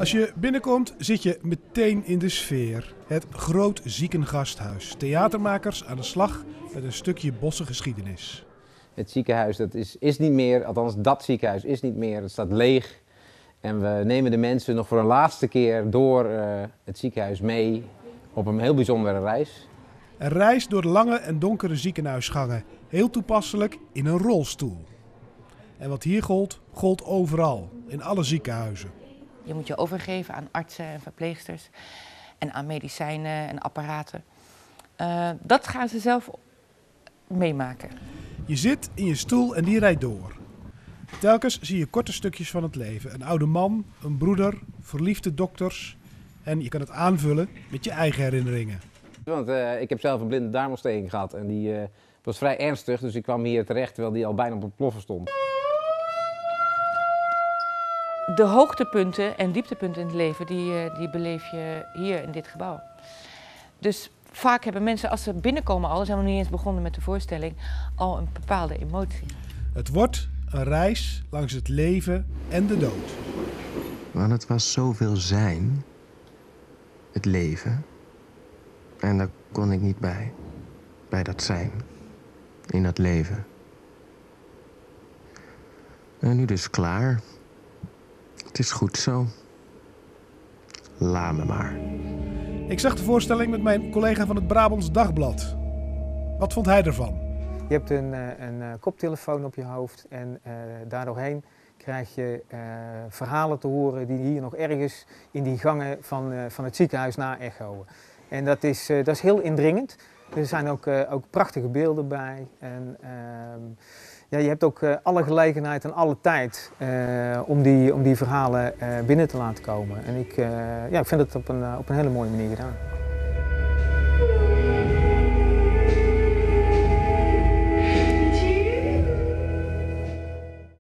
Als je binnenkomt zit je meteen in de sfeer. Het Groot Ziekengasthuis. Theatermakers aan de slag met een stukje bosse geschiedenis. Het ziekenhuis dat is niet meer, althans dat ziekenhuis is niet meer, het staat leeg. En we nemen de mensen nog voor een laatste keer door het ziekenhuis mee op een heel bijzondere reis. Een reis door de lange en donkere ziekenhuisgangen. Heel toepasselijk in een rolstoel. En wat hier gold, gold overal, in alle ziekenhuizen. Je moet je overgeven aan artsen en verpleegsters en aan medicijnen en apparaten. Dat gaan ze zelf meemaken. Je zit in je stoel en die rijdt door. Telkens zie je korte stukjes van het leven. Een oude man, een broeder, verliefde dokters. En je kan het aanvullen met je eigen herinneringen. Want ik heb zelf een blinde darmontsteking gehad en die was vrij ernstig. Dus ik kwam hier terecht terwijl die al bijna op het ploffen stond. De hoogtepunten en dieptepunten in het leven, die beleef je hier in dit gebouw. Dus vaak hebben mensen, als ze binnenkomen al, zijn we nog niet eens begonnen met de voorstelling, al een bepaalde emotie. Het wordt een reis langs het leven en de dood. Want het was zoveel zijn, het leven. En daar kon ik niet bij dat zijn, in dat leven. En nu dus klaar. Het is goed zo. Laat me maar. Ik zag de voorstelling met mijn collega van het Brabants Dagblad. Wat vond hij ervan? Je hebt een koptelefoon op je hoofd en daardoorheen krijg je verhalen te horen die hier nog ergens in die gangen van het ziekenhuis na-echoen. En dat is heel indringend. Er zijn ook prachtige beelden bij. En, ja, je hebt ook alle gelegenheid en alle tijd om die verhalen binnen te laten komen. En ik vind het op een hele mooie manier gedaan.